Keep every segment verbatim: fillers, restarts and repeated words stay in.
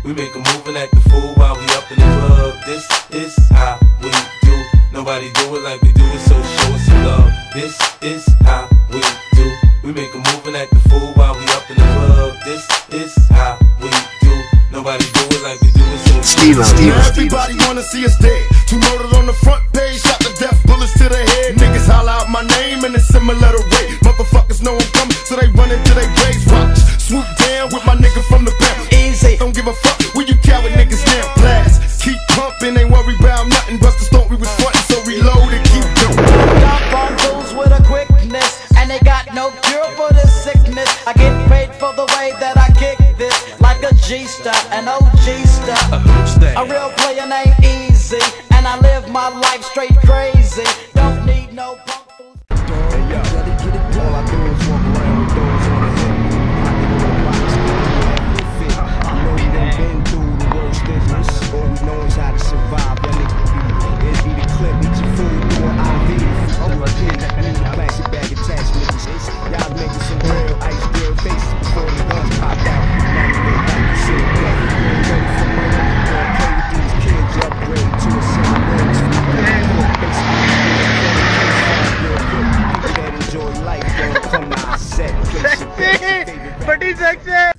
We make a move and act the fool while we up in the club. This is how we do. Nobody do it like we do it, so show us some love. This is how we do. We make a move and act the fool while we up in the club. This is how we do. Nobody do it like we do it, so Steve, Steve, everybody wanna see us dead. Two murdered on the front page, shot to death, bullets to the head. Niggas holler out my name in a similar way. Motherfuckers know I'm coming, so they run into they graves. Watch, swoop down with my nigga from the pound. Easy, don't give a fuck where you coward niggas now. Blast, keep pumping, ain't worry about nothing. Busters thought we was frontin', so reload and keep going. Got bundles with a quickness, and they got no cure for this sickness. I get paid for the way that I kick this, like a G-star, an O G-star. A real player ain't easy, and I live my life straight crazy. Don't need no punk fools. Hey yo, all I do is walk around with those on the hip. I know we done been through the worst business. All we know is how to survive. Y'all niggas be, it be the clip, eat your food through an I V. I'm a kid, I need a plastic bag attachments. Y'all making some real ice girl faces before the guns pop out. Now you look like you sit back. You ain't ready for money. Gonna play with these kids, you upgrade to a city range. That enjoy life, don't come to our set. Pretty sexy.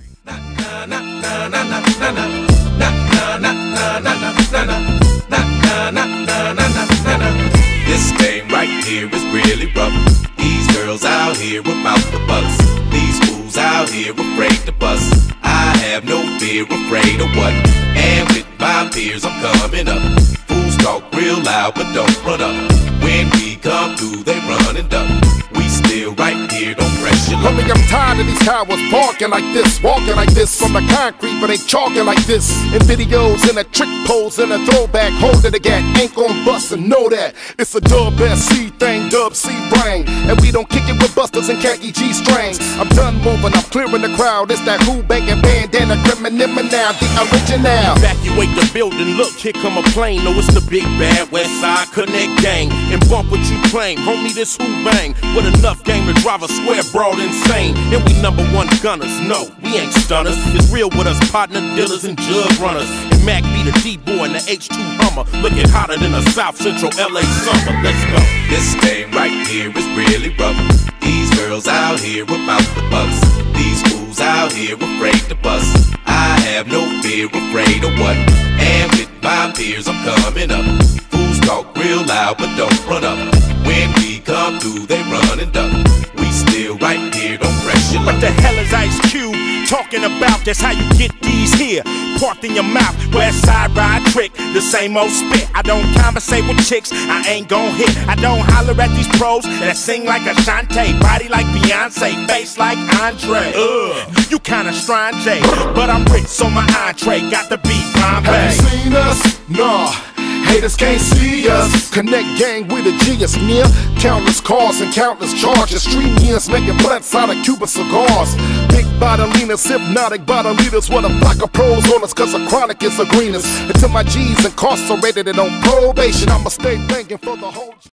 This game right here is really rough. These girls out here about the bucks. These fools out here afraid to bust. I have no fear, afraid of what? And with my peers I'm coming up. Fools talk real loud but don't run up. When we come through they run and duck. We still right here, don't press your luck. Homie, I'm tired of these cowards barking like this, walking like this from the concrete, but they chalking like this. In videos, in a trick pose, in a throwback, holding the gat, ain't gon' bust and know that. It's a dub S C thing, dub C brain, and we don't kick it with busters and khaki G strings. I'm done moving, I'm clearing the crowd. It's that who banging bandana, criminal now, the original. Evacuate the building, look, here come a plane. No, it's the big bad West Side Connect gang. And bump what you claim, homie, this who bang. With enough game to drive a square broad insane. And we number one gunners, no, we ain't stunners. It's real with us, partner dealers and jug runners. And Mac be the D-boy and the H two Hummer. Looking hotter than a South Central L A summer, let's go. This game right here is really rough. These girls out here about the bucks. These fools out here afraid to bust. I have no fear, afraid of what? And with my peers I'm coming up. Fools talk real loud but don't run up. When we come through they run and duck. We still right here, don't press your luck. What the hell is Ice Cube talking about? That's how you get these here, parked in your mouth. West Side ride trick, the same old spit. I don't conversate with chicks, I ain't gon' hit. I don't holler at these pros that sing like Ashanti, body like Beyonce, face like Andre. Ugh, you kinda strange, but I'm rich, so my entree got the beat Bombay. Have you seen us? Nah. Haters can't see us. Connect gang with a G is near. Countless cars and countless charges. Street years making blunts out of Cuban cigars. Big bottlers, hypnotic bottle leaders with a flock of pros on us, cause the chronic is the greenest. Until my G's incarcerated and on probation, I'ma stay thinking for the whole